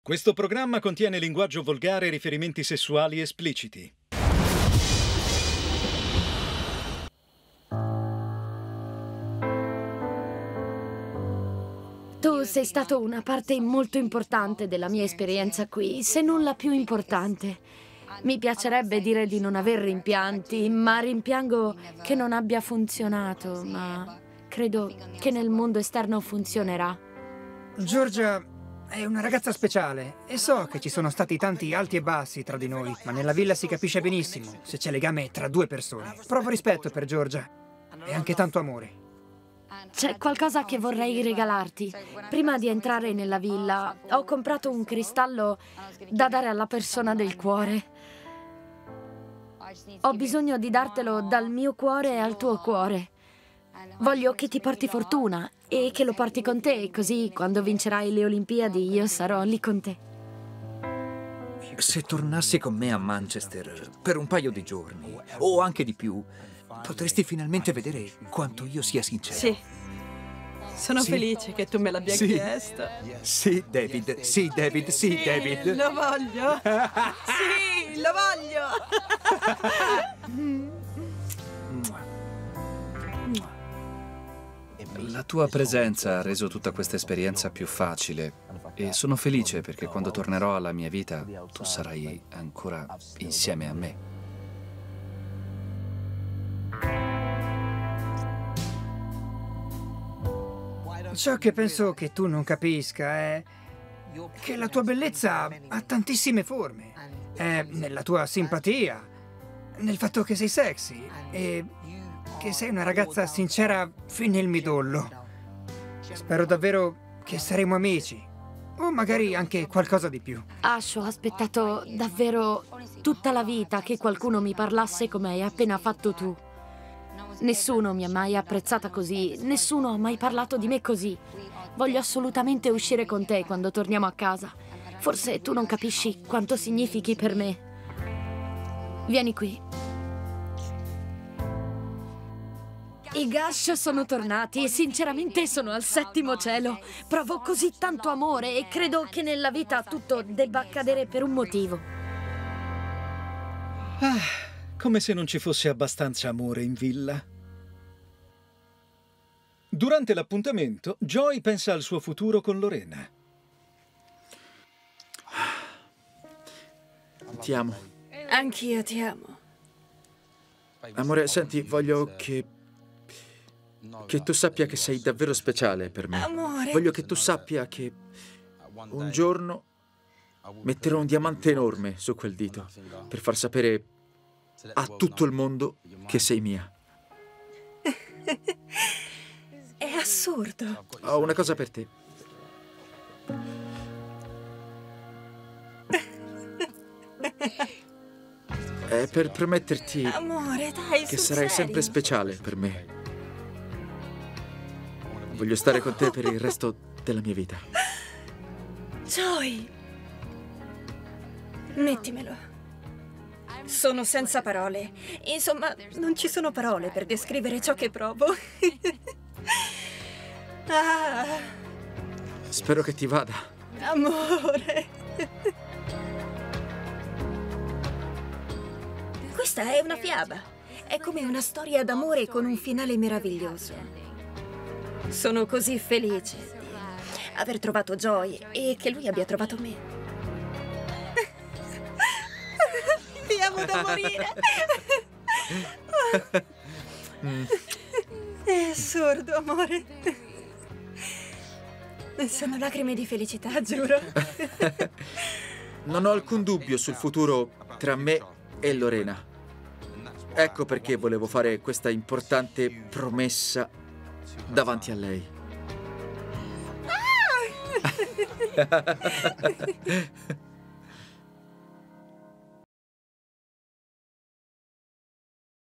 Questo programma contiene linguaggio volgare e riferimenti sessuali espliciti. Tu sei stato una parte molto importante della mia esperienza qui, se non la più importante. Mi piacerebbe dire di non aver rimpianti, ma rimpiango che non abbia funzionato, ma credo che nel mondo esterno funzionerà. Giorgia è una ragazza speciale e so che ci sono stati tanti alti e bassi tra di noi, ma nella villa si capisce benissimo se c'è legame tra due persone. Provo rispetto per Giorgia e anche tanto amore. C'è qualcosa che vorrei regalarti. Prima di entrare nella villa, ho comprato un cristallo da dare alla persona del cuore. Ho bisogno di dartelo dal mio cuore al tuo cuore. Voglio che ti porti fortuna e che lo porti con te, così quando vincerai le Olimpiadi io sarò lì con te. Se tornassi con me a Manchester per un paio di giorni, o anche di più, potresti finalmente vedere quanto io sia sincero. Sì. Sono felice che tu me l'abbia chiesto. Sì, David. Sì, David. Sì, David. Lo voglio. Sì, lo voglio. La tua presenza ha reso tutta questa esperienza più facile e sono felice perché quando tornerò alla mia vita tu sarai ancora insieme a me. Ciò che penso che tu non capisca è che la tua bellezza ha tantissime forme. È nella tua simpatia, nel fatto che sei sexy e che sei una ragazza sincera fin nel midollo. Spero davvero che saremo amici, o magari anche qualcosa di più. Ash, ho aspettato davvero tutta la vita che qualcuno mi parlasse come hai appena fatto tu. Nessuno mi ha mai apprezzata così, nessuno ha mai parlato di me così. Voglio assolutamente uscire con te quando torniamo a casa. Forse tu non capisci quanto significhi per me. Vieni qui. I Gush sono tornati e sinceramente sono al settimo cielo. Provo così tanto amore e credo che nella vita tutto debba accadere per un motivo. Come se non ci fosse abbastanza amore in villa. Durante l'appuntamento, Joy pensa al suo futuro con Lorena. Ti amo. Anch'io ti amo. Amore, senti, voglio che tu sappia che sei davvero speciale per me. Amore. Voglio che tu sappia che un giorno metterò un diamante enorme su quel dito per far sapere a tutto il mondo che sei mia. È assurdo. Ho una cosa per te. È per prometterti Amore, dai, che sul sarai serio. sempre speciale per me. Voglio stare con te per il resto della mia vita. Joy. Mettimelo. Sono senza parole. Insomma, non ci sono parole per descrivere ciò che provo. Ah, Spero che ti vada. amore. Questa è una fiaba. È come una storia d'amore con un finale meraviglioso. Sono così felice di aver trovato Joy e che lui abbia trovato me. Ti amo da morire. È assurdo, amore. Sono lacrime di felicità, giuro. Non ho alcun dubbio sul futuro tra me e Lorena. Ecco perché volevo fare questa importante promessa davanti a lei. Ah!